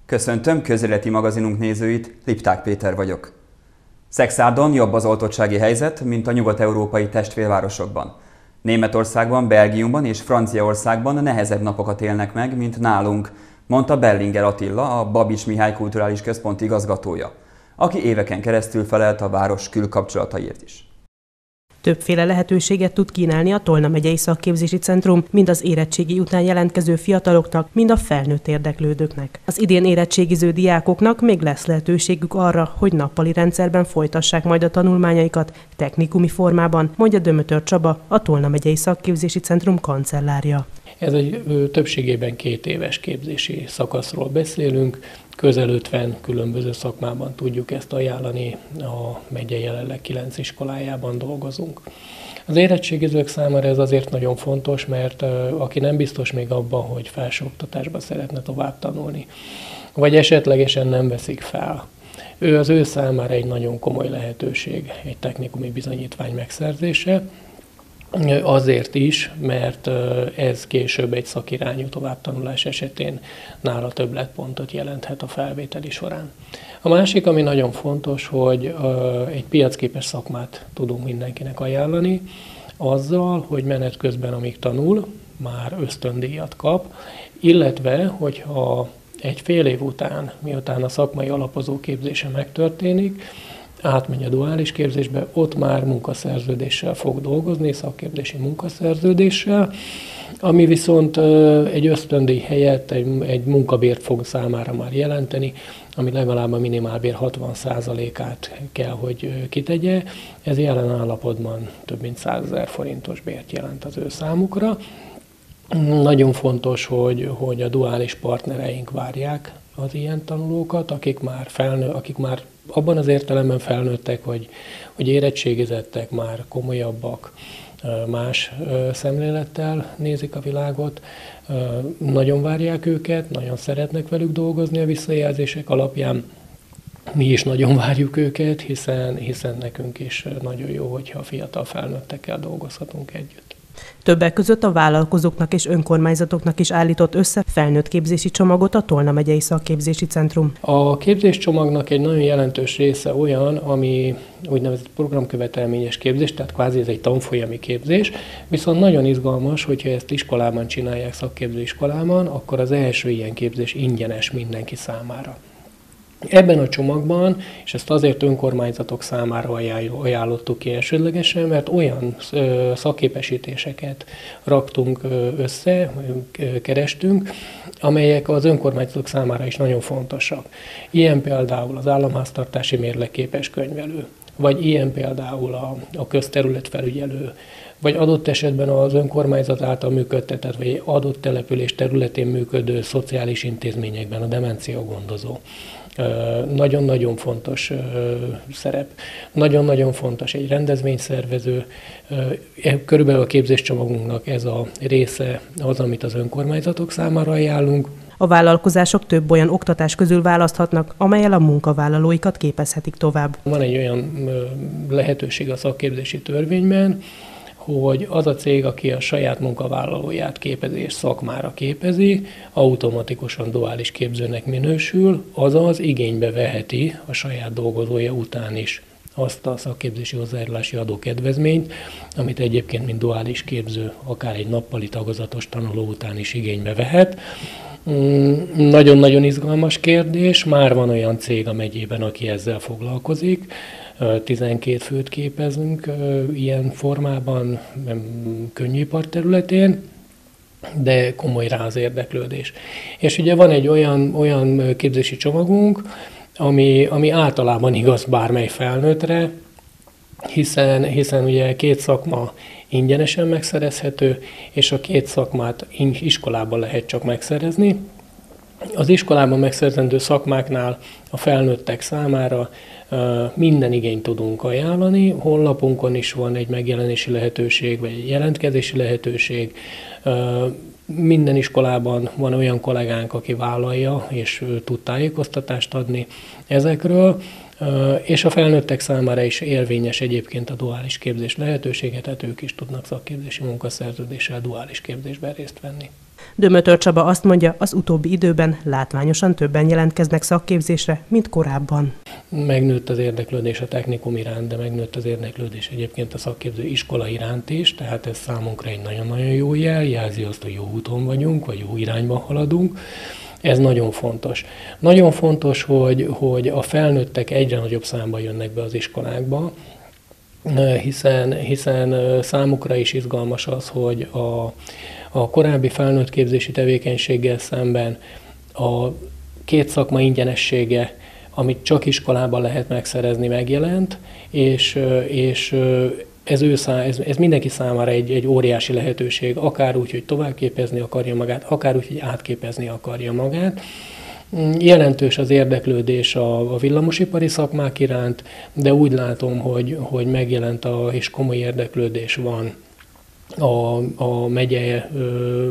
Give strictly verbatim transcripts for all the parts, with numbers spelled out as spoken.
Köszöntöm közéleti magazinunk nézőit, Lipták Péter vagyok. Szekszárdon jobb az oltottsági helyzet, mint a nyugat-európai testvérvárosokban. Németországban, Belgiumban és Franciaországban nehezebb napokat élnek meg, mint nálunk, mondta Berlinger Attila, a Babics Mihály Kulturális Központ igazgatója, aki éveken keresztül felelt a város külkapcsolataiért is. Többféle lehetőséget tud kínálni a Tolna megyei szakképzési centrum, mind az érettségi után jelentkező fiataloknak, mind a felnőtt érdeklődőknek. Az idén érettségiző diákoknak még lesz lehetőségük arra, hogy nappali rendszerben folytassák majd a tanulmányaikat technikumi formában, mondja Dömötör Csaba, a Tolna megyei szakképzési centrum kancellárja. Ez egy többségében két éves képzési szakaszról beszélünk, közel ötven különböző szakmában tudjuk ezt ajánlani, a megye jelenleg kilenc iskolájában dolgozunk. Az érettségizők számára ez azért nagyon fontos, mert aki nem biztos még abban, hogy felsőoktatásban szeretne tovább tanulni, vagy esetlegesen nem veszik fel, ő az ő számára egy nagyon komoly lehetőség, egy technikumi bizonyítvány megszerzése. Azért is, mert ez később egy szakirányú továbbtanulás esetén nála többletpontot jelenthet a felvételi során. A másik, ami nagyon fontos, hogy egy piacképes szakmát tudunk mindenkinek ajánlani, azzal, hogy menet közben, amíg tanul, már ösztöndíjat kap, illetve, hogyha egy fél év után, miután a szakmai alapozó képzése megtörténik, átmegy a duális képzésbe, ott már munkaszerződéssel fog dolgozni, szakképzési munkaszerződéssel, ami viszont egy ösztöndíj helyett egy, egy munkabért fog számára már jelenteni, ami legalább a minimálbér hatvan százalékát kell, hogy kitegye. Ez jelen állapotban több mint százezer forintos bért jelent az ő számukra. Nagyon fontos, hogy, hogy a duális partnereink várják az ilyen tanulókat, akik már felnő, akik már abban az értelemben felnőttek, hogy, hogy érettségizettek, már komolyabbak, más szemlélettel nézik a világot. Nagyon várják őket, nagyon szeretnek velük dolgozni a visszajelzések alapján. Mi is nagyon várjuk őket, hiszen, hiszen nekünk is nagyon jó, hogyha a fiatal felnőttekkel dolgozhatunk együtt. Többek között a vállalkozóknak és önkormányzatoknak is állított össze felnőtt képzési csomagot a Tolna megyei szakképzési centrum. A képzéscsomagnak egy nagyon jelentős része olyan, ami úgynevezett programkövetelményes képzés, tehát kvázi ez egy tanfolyami képzés, viszont nagyon izgalmas, hogyha ezt iskolában csinálják, szakképzőiskolában, akkor az első ilyen képzés ingyenes mindenki számára. Ebben a csomagban, és ezt azért önkormányzatok számára ajánlottuk ki elsődlegesen, mert olyan szakképesítéseket raktunk össze, kerestünk, amelyek az önkormányzatok számára is nagyon fontosak. Ilyen például az államháztartási mérlekképes könyvelő, vagy ilyen például a, a közterületfelügyelő, vagy adott esetben az önkormányzat által működtetett, vagy adott település területén működő szociális intézményekben a demencia gondozó. Nagyon-nagyon fontos szerep, nagyon-nagyon fontos egy rendezvényszervező. Körülbelül a képzéscsomagunknak ez a része az, amit az önkormányzatok számára ajánlunk. A vállalkozások több olyan oktatás közül választhatnak, amellyel a munkavállalóikat képezhetik tovább. Van egy olyan lehetőség a szakképzési törvényben, hogy az a cég, aki a saját munkavállalóját képezi és szakmára képezi, automatikusan duális képzőnek minősül, azaz igénybe veheti a saját dolgozója után is azt a szakképzési hozzájárulási adókedvezményt, amit egyébként, mint duális képző, akár egy nappali tagozatos tanuló után is igénybe vehet. Nagyon-nagyon izgalmas kérdés, már van olyan cég a megyében, aki ezzel foglalkozik, tizenkét főt képezünk ilyen formában könnyűipar területén, de komoly rá az érdeklődés. És ugye van egy olyan, olyan képzési csomagunk, ami, ami általában igaz bármely felnőttre, hiszen, hiszen ugye két szakma ingyenesen megszerezhető, és a két szakmát iskolában lehet csak megszerezni. Az iskolában megszerzendő szakmáknál a felnőttek számára minden igényt tudunk ajánlani. Honlapunkon is van egy megjelenési lehetőség, vagy egy jelentkezési lehetőség. Minden iskolában van olyan kollégánk, aki vállalja, és tud tájékoztatást adni ezekről. És a felnőttek számára is érvényes egyébként a duális képzés lehetősége, tehát ők is tudnak szakképzési munkaszerződéssel duális képzésben részt venni. Dömötör Csaba azt mondja, az utóbbi időben látványosan többen jelentkeznek szakképzésre, mint korábban. Megnőtt az érdeklődés a technikum iránt, de megnőtt az érdeklődés egyébként a szakképző iskola iránt is, tehát ez számunkra egy nagyon-nagyon jó jel, jelzi azt, hogy jó úton vagyunk, vagy jó irányba haladunk. Ez nagyon fontos. Nagyon fontos, hogy, hogy a felnőttek egyre nagyobb számban jönnek be az iskolákba, hiszen, hiszen számukra is izgalmas az, hogy a, a korábbi felnőttképzési tevékenységgel szemben a két szakma ingyenessége, amit csak iskolában lehet megszerezni, megjelent, és, és ez, ő szá, ez, ez mindenki számára egy, egy óriási lehetőség, akár úgy, hogy továbbképezni akarja magát, akár úgy, hogy átképezni akarja magát. Jelentős az érdeklődés a, a villamosipari szakmák iránt, de úgy látom, hogy, hogy megjelent a, és komoly érdeklődés van a, a megye ö,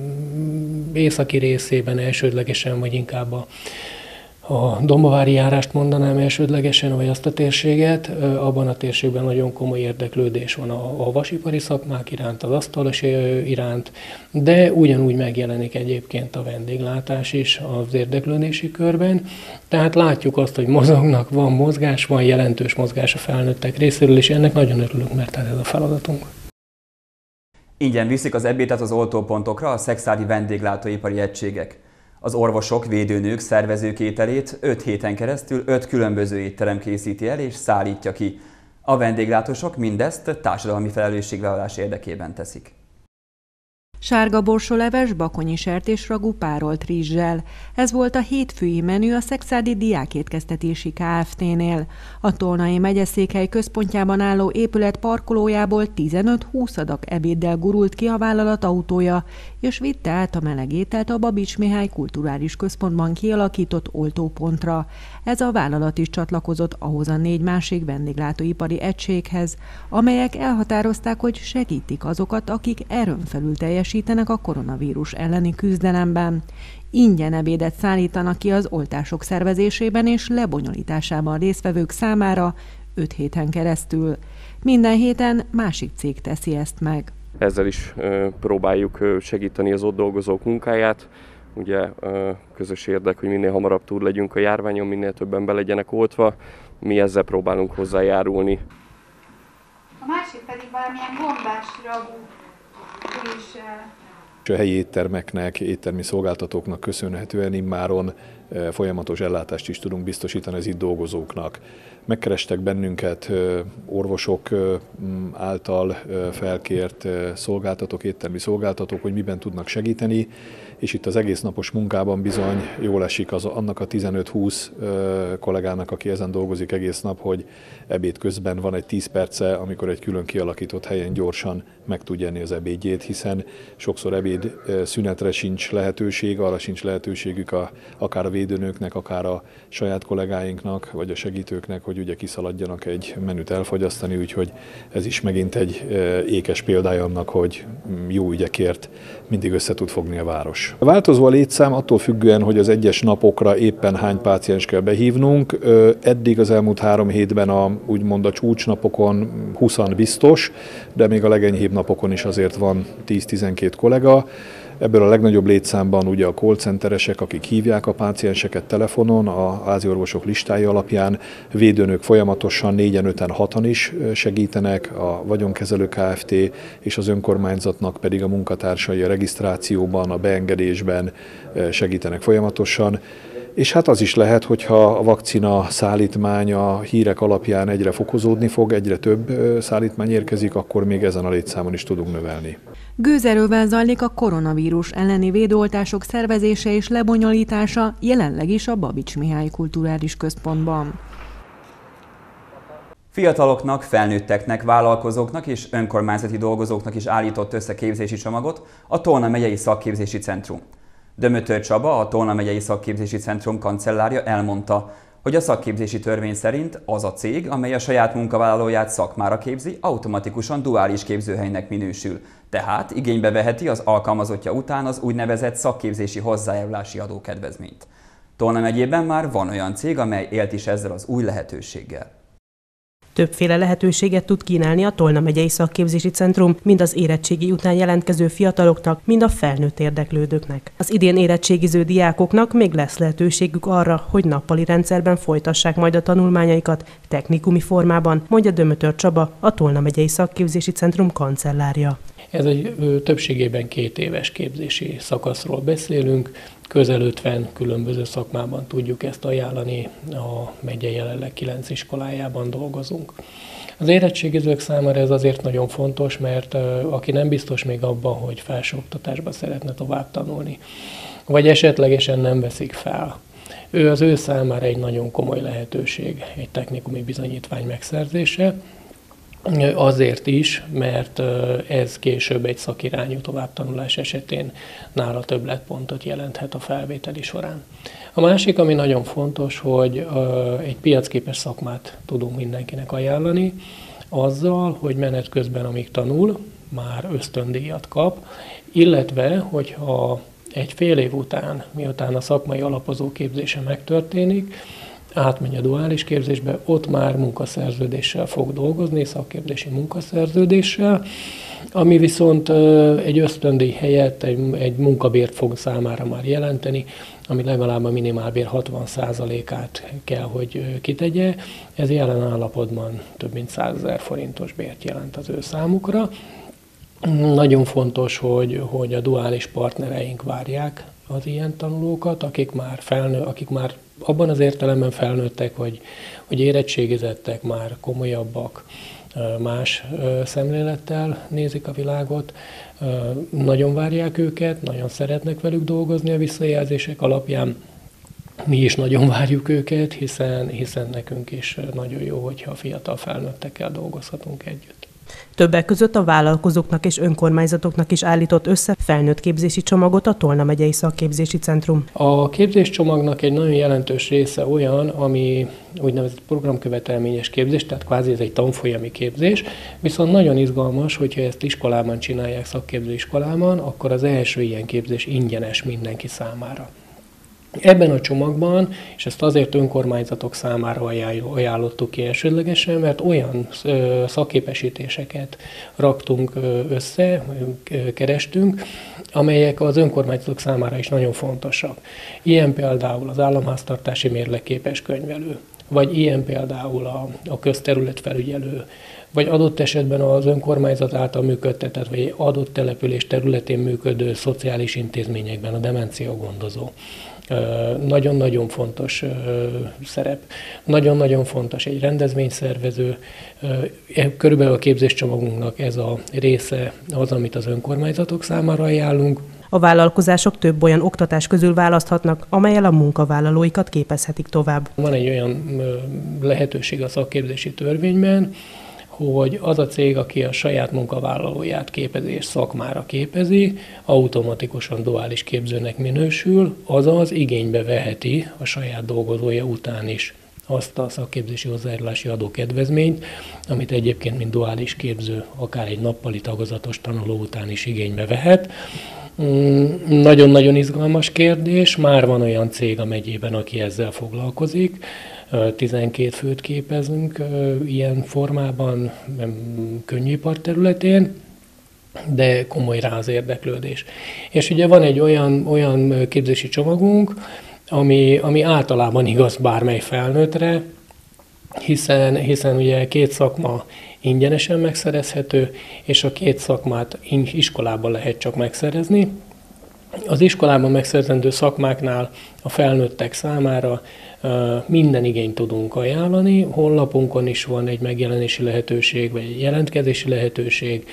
északi részében elsődlegesen, vagy inkább a, a dombovári járást mondanám elsődlegesen, vagy azt a térséget. Abban a térségben nagyon komoly érdeklődés van a, a vasipari szakmák iránt, az asztalos iránt, de ugyanúgy megjelenik egyébként a vendéglátás is az érdeklődési körben. Tehát látjuk azt, hogy mozognak, van mozgás, van jelentős mozgás a felnőttek részéről, és ennek nagyon örülünk, mert ez a feladatunk. Ingyen viszik az ebédet az oltópontokra a szekszárdi vendéglátóipari egységek. Az orvosok, védőnők szervezők ételét öt héten keresztül öt különböző étterem készíti el és szállítja ki. A vendéglátósok mindezt társadalmi felelősségvállalás érdekében teszik. Sárga borsóleves, bakonyi sertésragú párolt rizssel. Ez volt a hétfői menü a szekszárdi diákétkeztetési Kft-nél. A Tolnai megyeszékhely központjában álló épület parkolójából tizenöt-húsz adag ebéddel gurult ki a vállalat autója, és vitte át a meleg ételt a Babics Mihály Kulturális Központban kialakított oltópontra. Ez a vállalat is csatlakozott ahhoz a négy másik vendéglátóipari egységhez, amelyek elhatározták, hogy segítik azokat, akik erőn felül teljesítenek a koronavírus elleni küzdelemben. Ingyen ebédet szállítanak ki az oltások szervezésében és lebonyolításában résztvevők számára öt héten keresztül. Minden héten másik cég teszi ezt meg. Ezzel is próbáljuk segíteni az ott dolgozók munkáját. Ugye közös érdek, hogy minél hamarabb túl legyünk a járványon, minél többen be legyenek oltva. Mi ezzel próbálunk hozzájárulni. A másik pedig valamilyen gombás ragú is. A helyi éttermeknek, éttermi szolgáltatóknak köszönhetően immáron folyamatos ellátást is tudunk biztosítani az itt dolgozóknak. Megkerestek bennünket orvosok által felkért szolgáltatók, éttermi szolgáltatók, hogy miben tudnak segíteni, és itt az egész napos munkában bizony jól esik az, annak a tizenöt-húsz kollégának, aki ezen dolgozik egész nap, hogy ebéd közben van egy tíz perce, amikor egy külön kialakított helyen gyorsan meg tudja enni az ebédjét, hiszen sokszor ebéd szünetre sincs lehetőség, arra sincs lehetőségük a, akár a védőnőknek, akár a saját kollégáinknak, vagy a segítőknek, hogy ugye kiszaladjanak egy menüt elfogyasztani, úgyhogy ez is megint egy ékes példája annak, hogy jó ügyekért mindig össze tud fogni a város. Változó a létszám attól függően, hogy az egyes napokra éppen hány páciens kell behívnunk. Eddig az elmúlt három hétben a, úgymond a csúcsnapokon húszan biztos, de még a legenyhébb napokon is azért van tíz-tizenkét kollega. Ebből a legnagyobb létszámban ugye a call centeresek, akik hívják a pácienseket telefonon, a háziorvosok listája alapján, védőnök folyamatosan négyen, öten, hatan is segítenek, a Vagyonkezelő Kft. És az önkormányzatnak pedig a munkatársai a regisztrációban, a beengedésben segítenek folyamatosan. És hát az is lehet, hogyha a vakcina szállítmány a hírek alapján egyre fokozódni fog, egyre több szállítmány érkezik, akkor még ezen a létszámon is tudunk növelni. Gőzerővel zajlik a koronavírus elleni védőoltások szervezése és lebonyolítása, jelenleg is a Babics Mihály Kulturális Központban. Fiataloknak, felnőtteknek, vállalkozóknak és önkormányzati dolgozóknak is állított össze képzési csomagot a Tolna megyei szakképzési centrum. Dömötör Csaba, a Tolna megyei szakképzési centrum kancellárja elmondta, hogy a szakképzési törvény szerint az a cég, amely a saját munkavállalóját szakmára képzi, automatikusan duális képzőhelynek minősül, tehát igénybe veheti az alkalmazottja után az úgynevezett szakképzési hozzájárulási adókedvezményt. Tolna megyében már van olyan cég, amely élt is ezzel az új lehetőséggel. Többféle lehetőséget tud kínálni a Tolna megyei szakképzési centrum, mind az érettségi után jelentkező fiataloknak, mind a felnőtt érdeklődőknek. Az idén érettségiző diákoknak még lesz lehetőségük arra, hogy nappali rendszerben folytassák majd a tanulmányaikat technikumi formában, mondja Dömötör Csaba, a Tolna megyei szakképzési centrum kancellárja. Ez egy többségében két éves képzési szakaszról beszélünk, közel ötven különböző szakmában tudjuk ezt ajánlani, a megye jelenleg kilenc iskolájában dolgozunk. Az érettségizők számára ez azért nagyon fontos, mert aki nem biztos még abban, hogy felsőoktatásban szeretne tovább tanulni, vagy esetlegesen nem veszik fel, ő az ő számára egy nagyon komoly lehetőség, egy technikumi bizonyítvány megszerzése, azért is, mert ez később egy szakirányú továbbtanulás esetén nála többletpontot jelenthet a felvételi során. A másik, ami nagyon fontos, hogy egy piacképes szakmát tudunk mindenkinek ajánlani, azzal, hogy menet közben, amíg tanul, már ösztöndíjat kap, illetve, hogyha egy fél év után, miután a szakmai alapozó képzése megtörténik, átmegy a duális képzésbe, ott már munkaszerződéssel fog dolgozni, szakképzési munkaszerződéssel, ami viszont egy ösztöndíj helyett egy, egy munkabért fog számára már jelenteni, ami legalább a minimálbér hatvan százalékát kell, hogy kitegye. Ez jelen állapotban több mint százezer forintos bért jelent az ő számukra. Nagyon fontos, hogy, hogy a duális partnereink várják az ilyen tanulókat, akik már felnő, akik már abban az értelemben felnőttek, hogy, hogy érettségizettek, már komolyabbak, más szemlélettel nézik a világot. Nagyon várják őket, nagyon szeretnek velük dolgozni a visszajelzések alapján. Mi is nagyon várjuk őket, hiszen, hiszen nekünk is nagyon jó, hogyha a fiatal felnőttekkel dolgozhatunk együtt. Többek között a vállalkozóknak és önkormányzatoknak is állított össze felnőtt képzési csomagot a Tolna megyei szakképzési centrum. A képzéscsomagnak egy nagyon jelentős része olyan, ami úgynevezett programkövetelményes képzés, tehát kvázi ez egy tanfolyami képzés, viszont nagyon izgalmas, hogyha ezt iskolában csinálják, szakképző iskolában, akkor az első ilyen képzés ingyenes mindenki számára. Ebben a csomagban, és ezt azért önkormányzatok számára ajánlottuk ki elsődlegesen, mert olyan szakképesítéseket raktunk össze, kerestünk, amelyek az önkormányzatok számára is nagyon fontosak. Ilyen például az államháztartási mérlekképes könyvelő, vagy ilyen például a, a közterületfelügyelő, vagy adott esetben az önkormányzat által működtetett, vagy adott település területén működő szociális intézményekben a demencia gondozó. Nagyon-nagyon fontos szerep, nagyon-nagyon fontos egy rendezvényszervező. Körülbelül a képzéscsomagunknak ez a része az, amit az önkormányzatok számára ajánlunk. A vállalkozások több olyan oktatás közül választhatnak, amellyel a munkavállalóikat képezhetik tovább. Van egy olyan lehetőség a szakképzési törvényben, hogy az a cég, aki a saját munkavállalóját képezi és szakmára képezi, automatikusan duális képzőnek minősül, azaz igénybe veheti a saját dolgozója után is azt a szakképzési hozzájárulási adókedvezményt, amit egyébként, mint duális képző, akár egy nappali tagozatos tanuló után is igénybe vehet. Nagyon-nagyon izgalmas kérdés, már van olyan cég a megyében, aki ezzel foglalkozik, tizenkét főt képezünk ilyen formában könnyűipar területén, de komoly rá az érdeklődés. És ugye van egy olyan, olyan képzési csomagunk, ami, ami általában igaz bármely felnőttre, hiszen, hiszen ugye két szakma ingyenesen megszerezhető, és a két szakmát iskolában lehet csak megszerezni. Az iskolában megszerzendő szakmáknál a felnőttek számára minden igényt tudunk ajánlani. Honlapunkon is van egy megjelenési lehetőség, vagy egy jelentkezési lehetőség.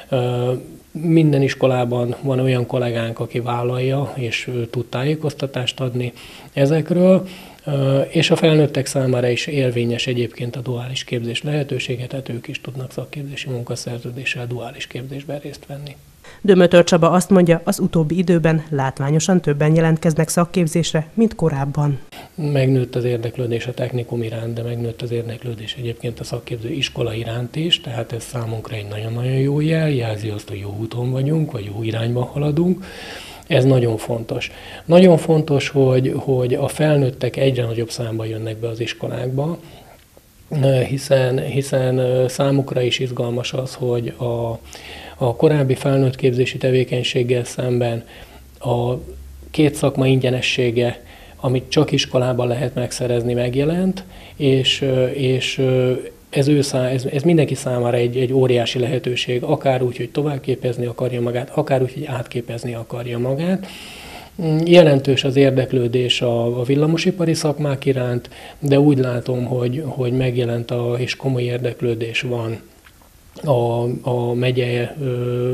Minden iskolában van olyan kollégánk, aki vállalja és tud tájékoztatást adni ezekről, és a felnőttek számára is érvényes egyébként a duális képzés lehetőséget, tehát ők is tudnak szakképzési munkaszerződéssel duális képzésben részt venni. Dömötör Csaba azt mondja, az utóbbi időben látványosan többen jelentkeznek szakképzésre, mint korábban. Megnőtt az érdeklődés a technikum iránt, de megnőtt az érdeklődés egyébként a szakképző iskola iránt is, tehát ez számunkra egy nagyon-nagyon jó jel, jelzi azt, hogy jó úton vagyunk, vagy jó irányba haladunk. Ez nagyon fontos. Nagyon fontos, hogy, hogy a felnőttek egyre nagyobb számban jönnek be az iskolákba, hiszen, hiszen számukra is izgalmas az, hogy a, a korábbi felnőtt képzési tevékenységgel szemben a két szakma ingyenessége, amit csak iskolában lehet megszerezni, megjelent, és, és ez, ő szá, ez, ez mindenki számára egy, egy óriási lehetőség, akár úgy, hogy továbbképezni akarja magát, akár úgy, hogy átképezni akarja magát. Jelentős az érdeklődés a, a villamosipari szakmák iránt, de úgy látom, hogy, hogy megjelent a, és komoly érdeklődés van a, a megye ö,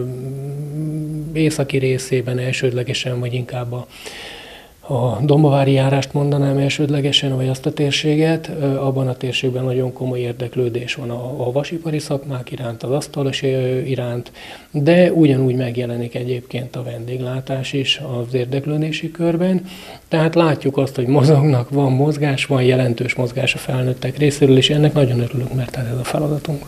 északi részében elsődlegesen, vagy inkább a, a dombovári járást mondanám elsődlegesen, vagy azt a térséget. Abban a térségben nagyon komoly érdeklődés van a, a vasipari szakmák iránt, az asztalos iránt, de ugyanúgy megjelenik egyébként a vendéglátás is az érdeklődési körben. Tehát látjuk azt, hogy mozognak, van mozgás, van jelentős mozgás a felnőttek részéről, és ennek nagyon örülünk, mert ez a feladatunk.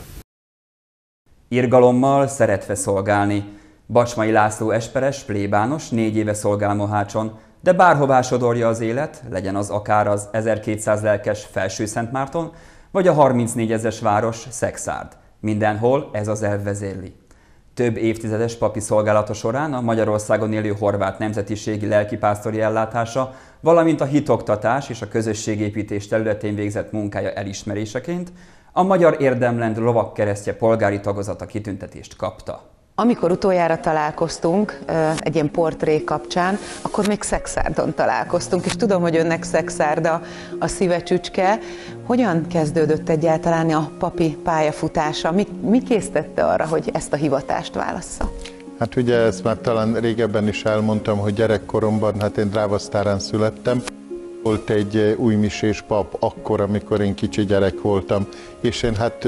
Irgalommal szeretve szolgálni. Bacsmai László esperes, plébános, négy éve szolgál Mohácson, de bárhová sodorja az élet, legyen az akár az ezerkétszáz lelkes Felső-Szentmárton, vagy a harmincnégyezres város Szekszárd. Mindenhol ez az elv vezérli. Több évtizedes papi szolgálata során a Magyarországon élő horvát nemzetiségi lelkipásztori ellátása, valamint a hitoktatás és a közösségépítés területén végzett munkája elismeréseként a Magyar Érdemlend Lovagkeresztje polgári tagozata kitüntetést kapta. Amikor utoljára találkoztunk egy ilyen portré kapcsán, akkor még Szekszárdon találkoztunk, és tudom, hogy önnek Szekszárd a, a szívecsücske. Hogyan kezdődött egyáltalán a papi pályafutása? Mi, mi késztette arra, hogy ezt a hivatást válassza? Hát ugye ezt már talán régebben is elmondtam, hogy gyerekkoromban, hát én Drávasztárán születtem, volt egy újmisés pap akkor, amikor én kicsi gyerek voltam, és én hát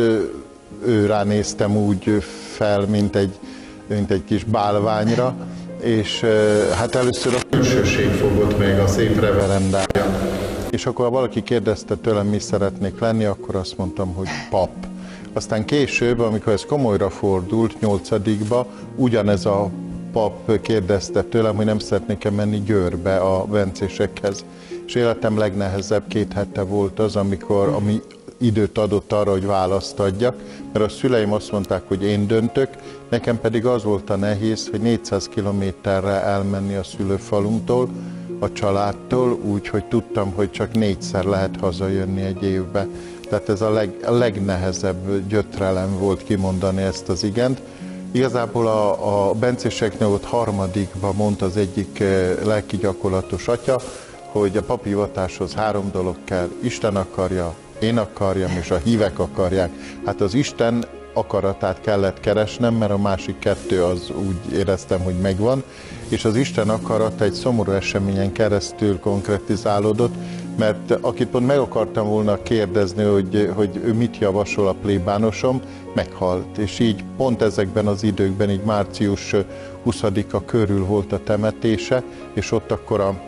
ő ránéztem úgy fel, mint egy, mint egy kis bálványra, és hát először a külsőség fogott meg, a szép reverendája. És akkor valaki kérdezte tőlem, mi szeretnék lenni, akkor azt mondtam, hogy pap. Aztán később, amikor ez komolyra fordult, nyolcadikba, ugyanez a pap kérdezte tőlem, hogy nem szeretnék-e menni Győrbe a vencésekhez. És életem legnehezebb két hete volt az, amikor ami időt adott arra, hogy választ adjak, mert a szüleim azt mondták, hogy én döntök, nekem pedig az volt a nehéz, hogy négyszáz kilométerre elmenni a szülőfalunktól, a családtól, úgy, hogy tudtam, hogy csak négyszer lehet hazajönni egy évbe. Tehát ez a, leg, a legnehezebb gyötrelem volt kimondani ezt az igent. Igazából a, a bencéseknél ott harmadikban mondta az egyik lelki gyakorlatos atya, hogy a papi hivatáshoz három dolog kell, Isten akarja, én akarjam, és a hívek akarják. Hát az Isten akaratát kellett keresnem, mert a másik kettő az úgy éreztem, hogy megvan, és az Isten akarata egy szomorú eseményen keresztül konkretizálódott, mert akit pont meg akartam volna kérdezni, hogy, hogy ő mit javasol a plébánosom, meghalt. És így pont ezekben az időkben, így március huszadika körül volt a temetése, és ott akkor a,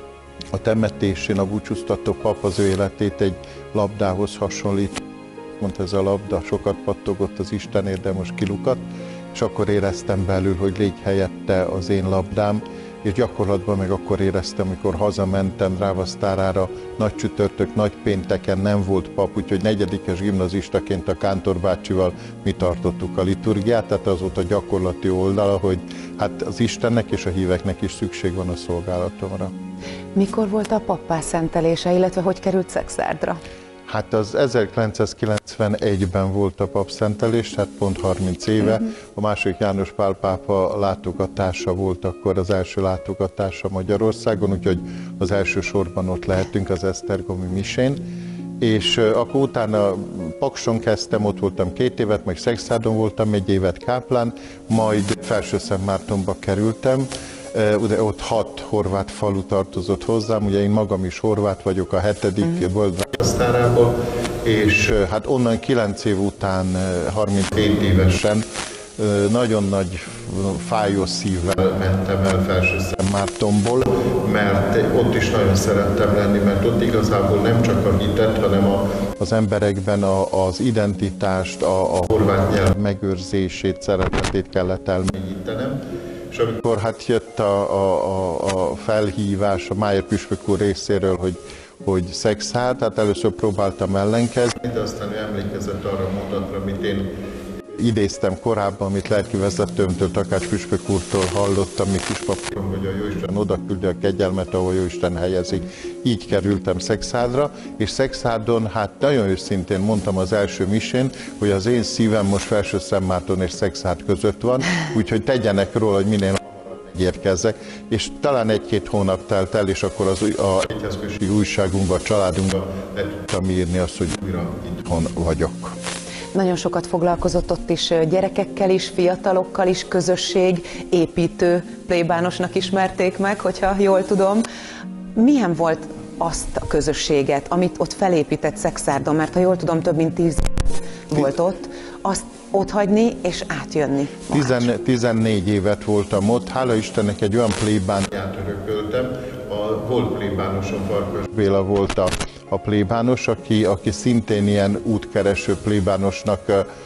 a temetésén a búcsúztató pap az ő életét egy labdához hasonlít. Mondta, ez a labda sokat pattogott az Istenért, de most kilukadt, és akkor éreztem belül, hogy légy helyette az én labdám, és gyakorlatban meg akkor éreztem, amikor hazamentem Drávasztárára, nagy csütörtök, nagy pénteken nem volt pap, úgyhogy negyedikes gimnazistaként a Kántor bácsival mi tartottuk a liturgiát, tehát az volt a gyakorlati oldala, hogy hát az Istennek és a híveknek is szükség van a szolgálatomra. Mikor volt a pappá szentelése, illetve hogy került Szekszárdra? Hát az ezerkilencszázkilencvenegyben volt a papszentelés, tehát pont harminc éve. Uh-huh. A második János Pál pápa látogatása volt akkor az első látogatása Magyarországon, úgyhogy az első sorban ott lehetünk az esztergomi misén. És akkor utána Pakson kezdtem, ott voltam két évet, meg Szekszárdon voltam egy évet káplán, majd Felső-Szentmártonba kerültem. Ugye ott hat horvát falu tartozott hozzám, ugye én magam is horvát vagyok, a hetedik uh-huh. volt Drávasztárába, és hát onnan kilenc év után, harminchét évesen, nagyon nagy fájó szívvel mentem el Felső-Szentmártonból, mert ott is nagyon szerettem lenni, mert ott igazából nem csak a hitet, hanem a, az emberekben a, az identitást, a, a horvát nyelv megőrzését, szeretetét kellett elmélyítenem. És amikor hát jött a, a, a felhívás a Májer püspök úr részéről, hogy hogy Szexárd, hát először próbáltam ellenkezni, de aztán ő emlékezett arra a mondatra, amit én idéztem korábban, amit lelkivezetőmtől, Takács püspök úrtól hallottam, mi kispapírom, hogy a Jóisten oda küldi a kegyelmet, ahol Jóisten helyezik. Így kerültem Szexárdra, és Szexárdon, hát nagyon őszintén mondtam az első misén, hogy az én szívem most Felső-Szentmárton és Szexárd között van, úgyhogy tegyenek róla, hogy minél érkezzek, és talán egy-két hónap telt el, és akkor az a egyházközségi újságunkban, a családunkban le tudtam írni azt, hogy újra itthon vagyok. Nagyon sokat foglalkozott ott is gyerekekkel is, fiatalokkal is, közösségépítő plébánosnak ismerték meg, hogyha jól tudom. Milyen volt azt a közösséget, amit ott felépített Szexárdon, mert ha jól tudom, több mint tíz volt ott, azt otthagyni és átjönni? tizennégy évet voltam ott, hála Istennek egy olyan plébániát örököltem, a volt plébánosom, Farkas Béla volt a, a plébános, aki, aki szintén ilyen útkereső plébánosnak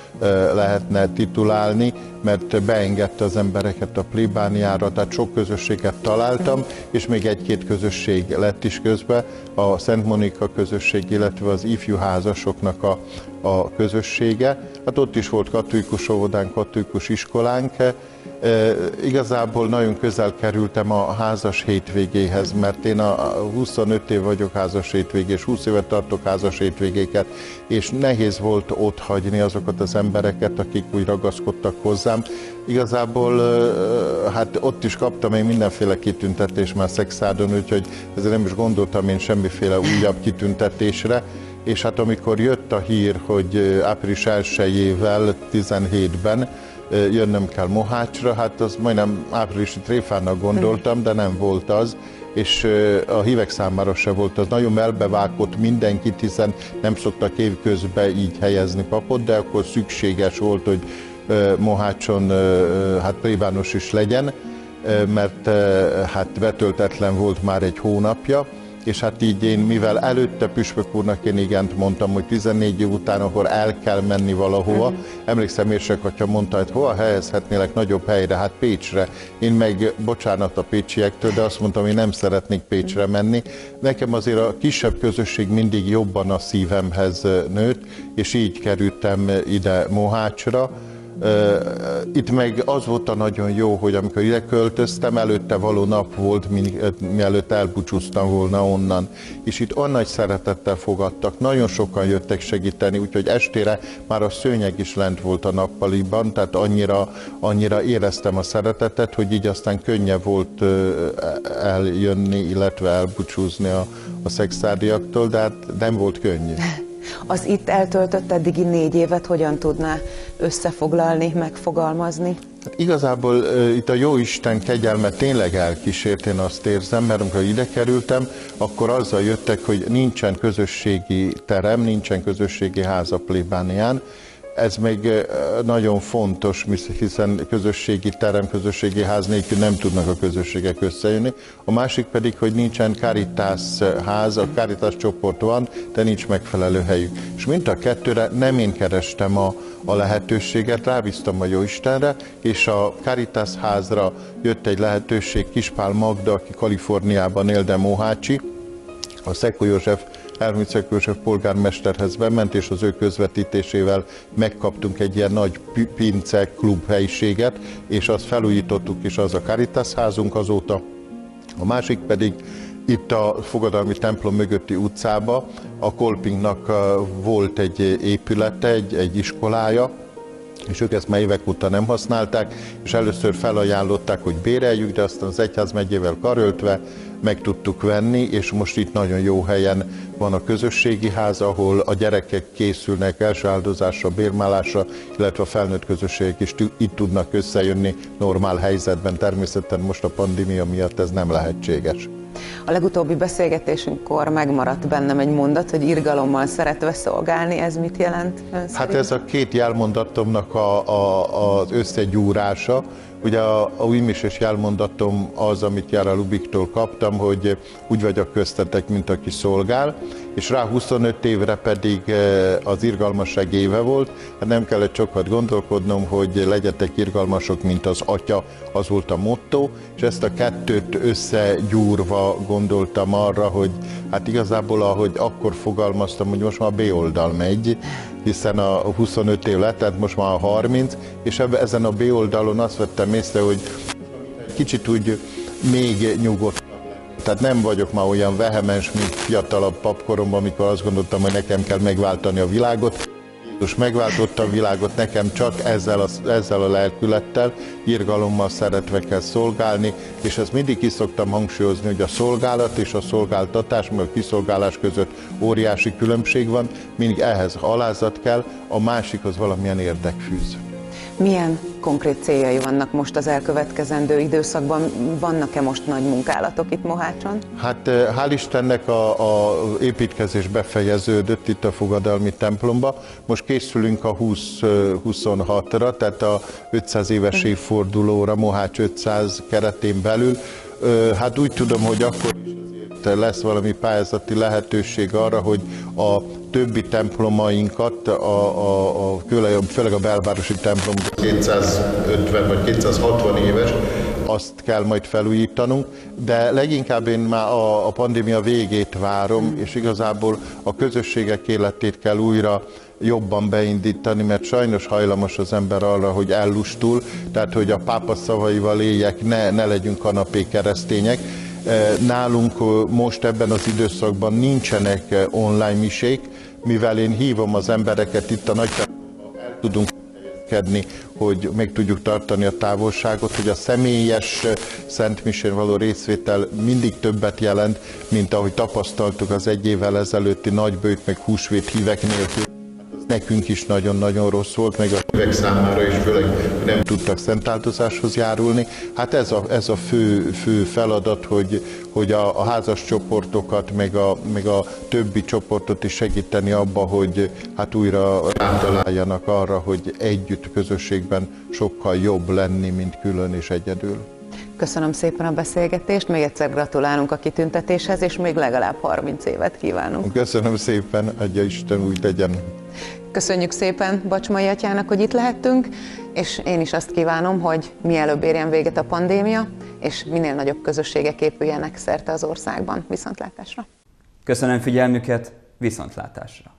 lehetne titulálni, mert beengedte az embereket a plébániára, tehát sok közösséget találtam, és még egy-két közösség lett is közben, a Szent Monika közösség, illetve az ifjú házasoknak a, a közössége. Hát ott is volt katolikus óvodánk, katolikus iskolánk. E, igazából nagyon közel kerültem a házas hétvégéhez, mert én a huszonöt év vagyok házas hétvégés, húsz évet tartok házas hétvégéket, és nehéz volt ott hagyni azokat az embereket, akik úgy ragaszkodtak hozzám. Igazából hát ott is kaptam én mindenféle kitüntetést már Szexárdon, úgyhogy ezért nem is gondoltam én semmiféle újabb kitüntetésre. És hát amikor jött a hír, hogy április elsejével, tizenhétben jönnöm kell Mohácsra, hát az majdnem áprilisi tréfának gondoltam, de nem volt az, és a hívek számára se volt az. Nagyon elbevágott mindenkit, hiszen nem szoktak évközben így helyezni papot, de akkor szükséges volt, hogy Mohácson hát plébános is legyen, mert hát betöltetlen volt már egy hónapja, és hát így én, mivel előtte püspök úrnak én igent mondtam, hogy tizennégy év után akkor el kell menni valahova. Mm. Emlékszem, érsek mondta, hogy hova helyezhetnélek nagyobb helyre, hát Pécsre. Én meg, bocsánat a pécsiektől, de azt mondtam, hogy nem szeretnék Pécsre menni. Nekem azért a kisebb közösség mindig jobban a szívemhez nőtt, és így kerültem ide Mohácsra. Itt meg az volt a nagyon jó, hogy amikor ide költöztem, előtte való nap volt, mielőtt elbúcsúztam volna onnan. És itt olyan nagy szeretettel fogadtak, nagyon sokan jöttek segíteni, úgyhogy estére már a szőnyeg is lent volt a nappaliban, tehát annyira, annyira éreztem a szeretetet, hogy így aztán könnyebb volt eljönni, illetve elbúcsúzni a, a szexárdiaktól, de hát nem volt könnyű. Az itt eltöltött eddigi négy évet hogyan tudná összefoglalni, megfogalmazni? Igazából uh, itt a Jóisten kegyelme tényleg elkísért, én azt érzem, mert amikor ide kerültem, akkor azzal jöttek, hogy nincsen közösségi terem, nincsen közösségi ház a plébánián. Ez még nagyon fontos, hiszen közösségi terem, közösségi ház nélkül nem tudnak a közösségek összejönni. A másik pedig, hogy nincsen Caritas ház, a Caritas csoport van, de nincs megfelelő helyük. És mind a kettőre nem én kerestem a, a lehetőséget, rábíztam a Jóistenre, és a Caritas házra jött egy lehetőség, Kispál Magda, aki Kaliforniában él, de mohácsi, a Szekó József Hermit Szekó József polgármesterhez bement, és az ő közvetítésével megkaptunk egy ilyen nagy pince klub helyiséget, és azt felújítottuk, és az a Caritas házunk azóta. A másik pedig itt a Fogadalmi templom mögötti utcába a Kolpingnak volt egy épülete, egy, egy iskolája, és ők ezt már évek óta nem használták, és először felajánlották, hogy béreljük, de aztán az egyházmegyével karöltve meg tudtuk venni, és most itt nagyon jó helyen van a közösségi ház, ahol a gyerekek készülnek első áldozásra, bérmálásra, illetve a felnőtt közösségek is itt tudnak összejönni normál helyzetben. Természetesen most a pandémia miatt ez nem lehetséges. A legutóbbi beszélgetésünkkor megmaradt bennem egy mondat, hogy irgalommal szeretve szolgálni. Ez mit jelent ön szerint? Hát ez a két jelmondatomnak a, a, az összegyúrása. Ugye a, a újmisés jelmondatom az, amit Jára Lubiktól kaptam, hogy úgy vagyok köztetek, mint aki szolgál, és rá huszonöt évre pedig az irgalmasság éve volt. Hát nem kellett sokat gondolkodnom, hogy legyetek irgalmasok, mint az Atya, az volt a motto, és ezt a kettőt összegyúrva gondoltam arra, hogy hát igazából, ahogy akkor fogalmaztam, hogy most már a B oldal megy, hiszen a huszonöt év lett, tehát most már a harminc, és ebben, ezen a B oldalon azt vettem észre, hogy kicsit úgy még nyugodt. Tehát nem vagyok már olyan vehemens, mint fiatalabb papkoromban, amikor azt gondoltam, hogy nekem kell megváltani a világot. Jézus megváltotta a világot, nekem csak ezzel a, ezzel a lelkülettel, irgalommal szeretve kell szolgálni, és ezt mindig ki szoktam hangsúlyozni, hogy a szolgálat és a szolgáltatás, meg a kiszolgálás között óriási különbség van, mindig ehhez alázat kell, a másikhoz valamilyen érdek fűz. Milyen konkrét céljai vannak most az elkövetkezendő időszakban? Vannak-e most nagy munkálatok itt Mohácson? Hát hál' Istennek a, a építkezés befejeződött itt a fogadalmi templomba. Most készülünk a húsz huszonhatra, tehát a ötszáz éves évfordulóra, Mohács ötszáz keretén belül. Hát úgy tudom, hogy akkor is azért lesz valami pályázati lehetőség arra, hogy a többi templomainkat, a, a, a, főleg a belvárosi templom kétszázötven vagy kétszázhatvan éves, azt kell majd felújítanunk, de leginkább én már a, a pandémia végét várom, és igazából a közösségek életét kell újra jobban beindítani, mert sajnos hajlamos az ember arra, hogy ellustul, tehát hogy a pápa szavaival éljek, ne, ne legyünk kanapé keresztények. Nálunk most ebben az időszakban nincsenek online misék, mivel én hívom az embereket itt a nagy templomban, el tudunk helyezkedni, hogy meg tudjuk tartani a távolságot, hogy a személyes szentmisén való részvétel mindig többet jelent, mint ahogy tapasztaltuk az egy évvel ezelőtti nagybőjt meg húsvét hívek nélkül. Nekünk is nagyon-nagyon rossz volt, meg a hívek számára is, főleg nem tudtak szentáldozáshoz járulni. Hát ez a, ez a fő, fő feladat, hogy, hogy a, a házas csoportokat, meg a, meg a többi csoportot is segíteni abba, hogy hát újra rátaláljanak arra, hogy együtt közösségben sokkal jobb lenni, mint külön és egyedül. Köszönöm szépen a beszélgetést, még egyszer gratulálunk a kitüntetéshez, és még legalább harminc évet kívánunk. Köszönöm szépen, adja Isten, úgy legyen. Köszönjük szépen Bacsmai atyának, hogy itt lehettünk, és én is azt kívánom, hogy mielőbb érjen véget a pandémia, és minél nagyobb közösségek épüljenek szerte az országban. Viszontlátásra! Köszönöm figyelmüket, viszontlátásra!